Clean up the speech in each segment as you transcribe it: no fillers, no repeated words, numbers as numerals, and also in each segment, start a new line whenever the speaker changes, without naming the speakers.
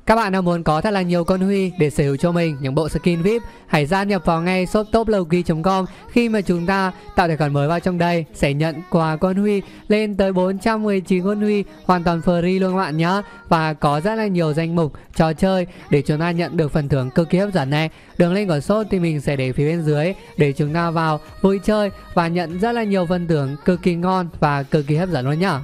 Các bạn nào muốn có thật là nhiều con Huy để sở hữu cho mình những bộ skin VIP, hãy gia nhập vào ngay shop toplowkey.com. Khi mà chúng ta tạo tài khoản mới vào trong đây sẽ nhận quà con Huy lên tới 419 con Huy hoàn toàn free luôn các bạn nhé. Và có rất là nhiều danh mục trò chơi để chúng ta nhận được phần thưởng cực kỳ hấp dẫn này. Đường link của shop thì mình sẽ để phía bên dưới để chúng ta vào vui chơi và nhận rất là nhiều phần thưởng cực kỳ ngon và cực kỳ hấp dẫn luôn nhá.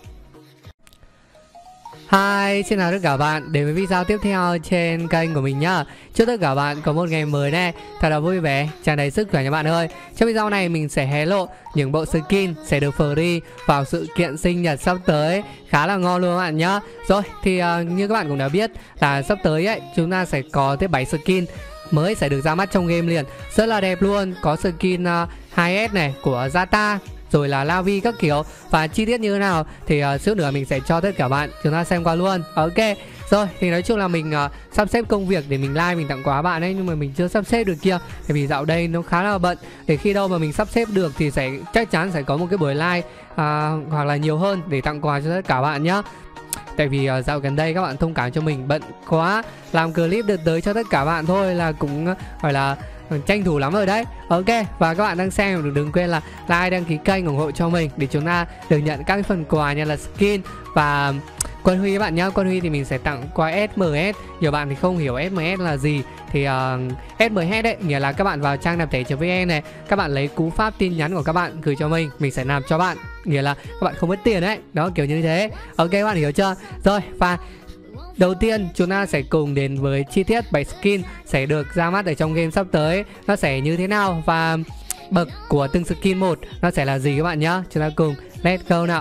Hi, xin chào tất cả bạn đến với video tiếp theo trên kênh của mình nhá. Chúc tất cả bạn có một ngày mới này thật là vui vẻ, tràn đầy sức khỏe nha bạn ơi. Trong video này mình sẽ hé lộ những bộ skin sẽ được free vào sự kiện sinh nhật sắp tới, khá là ngon luôn các bạn nhá. Rồi thì như các bạn cũng đã biết là sắp tới ấy chúng ta sẽ có tới 7 skin mới sẽ được ra mắt trong game liền, rất là đẹp luôn. Có skin 2S này của Zata, rồi là Lavi các kiểu. Và chi tiết như thế nào thì chút nữa mình sẽ cho tất cả bạn chúng ta xem qua luôn. Ok. Rồi thì nói chung là mình sắp xếp công việc để mình like mình tặng quà bạn ấy, nhưng mà mình chưa sắp xếp được kia. Tại vì dạo đây nó khá là bận. Để khi đâu mà mình sắp xếp được thì chắc chắn sẽ có một cái buổi like hoặc là nhiều hơn để tặng quà cho tất cả bạn nhé. Tại vì dạo gần đây các bạn thông cảm cho mình bận quá, làm clip được tới cho tất cả bạn thôi là cũng gọi là tranh thủ lắm rồi đấy. Ok, và các bạn đang xem đừng quên là like, đăng ký kênh ủng hộ cho mình để chúng ta được nhận các phần quà như là skin và quân Huy các bạn nhé. Quân Huy thì mình sẽ tặng qua SMS. Nhiều bạn thì không hiểu SMS là gì thì SMS đấy nghĩa là các bạn vào trang nạp thẻ.vn này, các bạn lấy cú pháp tin nhắn của các bạn gửi cho mình sẽ nạp cho bạn, nghĩa là các bạn không mất tiền đấy. Đó, kiểu như thế. Ok, các bạn hiểu chưa? Rồi, và đầu tiên chúng ta sẽ cùng đến với chi tiết 7 skin sẽ được ra mắt ở trong game sắp tới. Nó sẽ như thế nào và bậc của từng skin một nó sẽ là gì các bạn nhé. Chúng ta cùng let's go nào.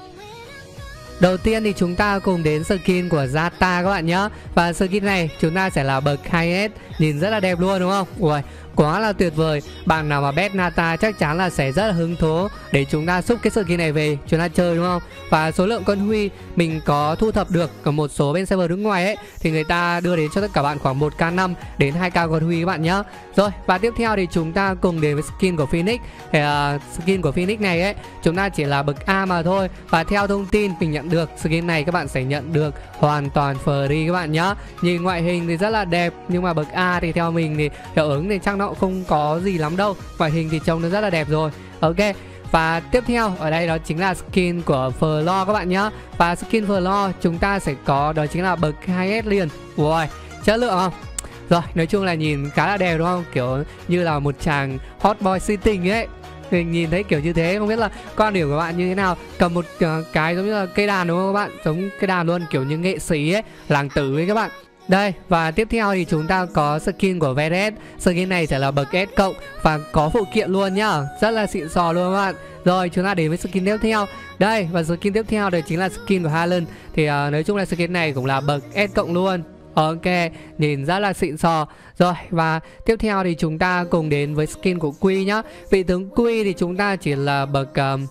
Đầu tiên thì chúng ta cùng đến skin của Zata các bạn nhé. Và skin này chúng ta sẽ là bậc 2S, nhìn rất là đẹp luôn đúng không? Ui, quá là tuyệt vời. Bạn nào mà bet Nata chắc chắn là sẽ rất là hứng thú để chúng ta xúc cái skin này về chúng ta chơi đúng không? Và số lượng con Huy mình có thu thập được ở một số bên server nước ngoài ấy thì người ta đưa đến cho tất cả bạn khoảng 1k5 đến 2k con Huy các bạn nhé. Rồi, và tiếp theo thì chúng ta cùng đến với skin của Phoenix. Thì skin của Phoenix này ấy chúng ta chỉ là bậc A mà thôi. Và theo thông tin mình nhận được, skin này các bạn sẽ nhận được hoàn toàn free các bạn nhé. Nhìn ngoại hình thì rất là đẹp, nhưng mà bậc A thì theo mình thì hiệu ứng thì chắc nó cũng không có gì lắm đâu. Ngoại hình thì trông nó rất là đẹp rồi. Ok. Và tiếp theo ở đây đó chính là skin của Flo các bạn nhé. Và skin Flo chúng ta sẽ có đó chính là bậc 2S liền. Ui, chất lượng không? Rồi, nói chung là nhìn khá là đẹp đúng không? Kiểu như là một chàng hot boy si tình ấy. Mình nhìn thấy kiểu như thế, không biết là quan điểm của bạn như thế nào. Cầm một cái giống như là cây đàn đúng không các bạn? Giống cây đàn luôn, kiểu như nghệ sĩ ấy, làng tử ấy các bạn. Đây, và tiếp theo thì chúng ta có skin của Veres. Skin này sẽ là bậc S cộng và có phụ kiện luôn nhá. Rất là xịn sò luôn các bạn. Rồi, chúng ta đến với skin tiếp theo. Đây, và skin tiếp theo đây chính là skin của Haaland. Thì nói chung là skin này cũng là bậc S cộng luôn. Ok, nhìn rất là xịn sò. Rồi, và tiếp theo thì chúng ta cùng đến với skin của Quy nhá. Vị tướng Quy thì chúng ta chỉ là bậc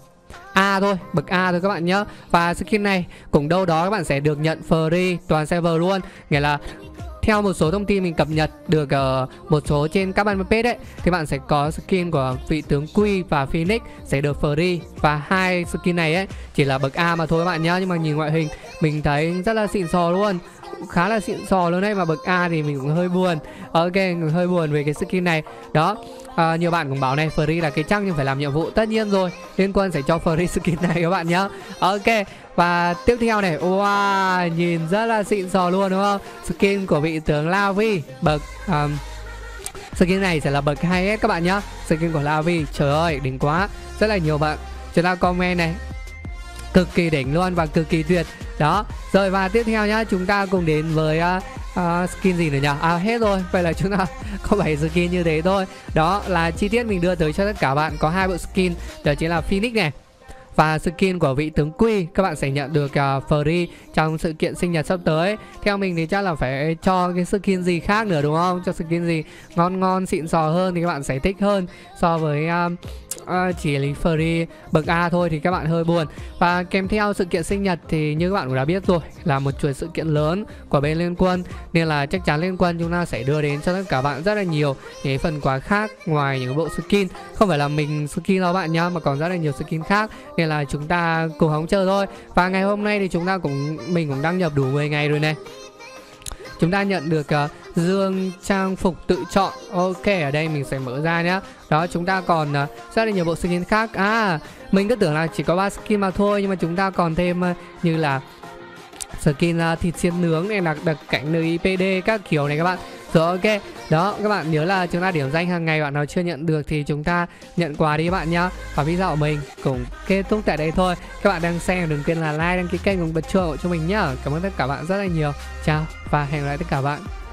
A thôi, bậc A thôi các bạn nhé. Và skin này cũng đâu đó các bạn sẽ được nhận free toàn server luôn. Nghĩa là theo một số thông tin mình cập nhật được một số trên các fanpage đấy, thì bạn sẽ có skin của vị tướng Quy và Phoenix sẽ được free. Và hai skin này ấy chỉ là bậc A mà thôi các bạn nhé. Nhưng mà nhìn ngoại hình mình thấy rất là xịn sò luôn, khá là xịn sò luôn đấy. Mà bậc A thì mình cũng hơi buồn. Ok, hơi buồn về cái skin này. Đó, nhiều bạn cũng bảo này free là cái chắc nhưng phải làm nhiệm vụ. Tất nhiên rồi, Liên Quân sẽ cho free skin này các bạn nhé. Ok, và tiếp theo này, wow, nhìn rất là xịn sò luôn đúng không? Skin của vị tướng Lavi bậc skin này sẽ là bậc 2S các bạn nhé. Skin của Lavi, trời ơi đỉnh quá. Rất là nhiều bạn chúng ta comment này, cực kỳ đỉnh luôn và cực kỳ tuyệt. Đó, rồi và tiếp theo nhá, chúng ta cùng đến với skin gì nữa nhỉ? Hết rồi, vậy là chúng ta có 7 skin như thế thôi. Đó là chi tiết mình đưa tới cho tất cả bạn. Có 2 bộ skin, đó chính là Phoenix này và skin của vị tướng Quy. Các bạn sẽ nhận được free trong sự kiện sinh nhật sắp tới. Theo mình thì chắc là phải cho cái skin gì khác nữa đúng không? Cho skin gì ngon ngon xịn sò hơn thì các bạn sẽ thích hơn so với chỉ là free bậc A thôi thì các bạn hơi buồn. Và kèm theo sự kiện sinh nhật thì như các bạn cũng đã biết rồi, là một chuỗi sự kiện lớn của bên Liên Quân, nên là chắc chắn Liên Quân chúng ta sẽ đưa đến cho tất cả bạn rất là nhiều những phần quà khác ngoài những bộ skin. Không phải là mình skin đâu bạn nhá, mà còn rất là nhiều skin khác, nên là chúng ta cùng hóng chờ thôi. Và ngày hôm nay thì mình cũng đăng nhập đủ 10 ngày rồi này. chúng ta nhận được dương trang phục tự chọn. Ok, ở đây mình sẽ mở ra nhá. Đó, chúng ta còn rất là nhiều bộ skin khác. Mình cứ tưởng là chỉ có 3 skin mà thôi, nhưng mà chúng ta còn thêm như là skin thịt xiên nướng này, là đặc cảnh NIPD các kiểu này các bạn. Rồi ok, đó các bạn nhớ là chúng ta điểm danh hàng ngày, bạn nào chưa nhận được thì chúng ta nhận quà đi các bạn nhá. Và video của mình cũng kết thúc tại đây thôi. Các bạn đang xem đừng quên là like, đăng ký kênh cùng bật chuông cho mình nhá. Cảm ơn tất cả bạn rất là nhiều. Chào và hẹn gặp lại tất cả bạn.